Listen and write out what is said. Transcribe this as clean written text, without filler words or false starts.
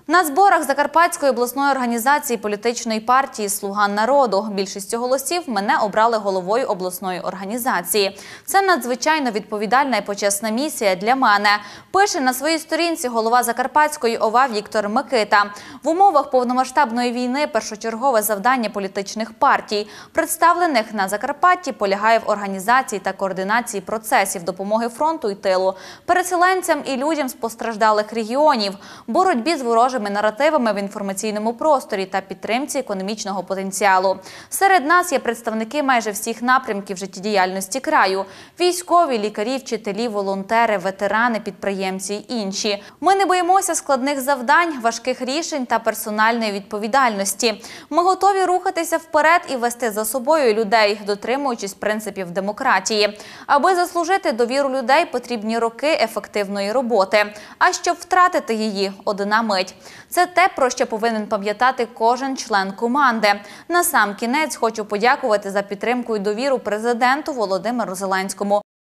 На зборах Закарпатської обласної організації політичної партії «Слуга народу» більшістю голосів мене обрали головою обласної організації. Це надзвичайно відповідальна і почесна місія для мене, пише на своїй сторінці голова Закарпатської ОВА Віктор Микита. В умовах повномасштабної війни першочергове завдання політичних партій, представлених на Закарпатті, полягає в організації та координації процесів допомоги фронту і тилу, переселенцям і людям з постраждалих регіонів, боротьбі з ворожими наративами в інформаційному просторі та підтримці економічного потенціалу. Серед нас є представники майже всіх напрямків життєдіяльності краю – військові, лікарі, вчителі, волонтери, ветерани, підприємці й інші. Ми не боїмося складних завдань, важких рішень та персональної відповідальності. Ми готові рухатися вперед і вести за собою людей, дотримуючись принципів демократії. Аби заслужити довіру людей, потрібні роки ефективної роботи. А щоб втратити її – одна мить. Це те, про що повинен пам'ятати кожен член команди. Насамкінець хочу подякувати за підтримку і довіру президенту Володимиру Зеленському.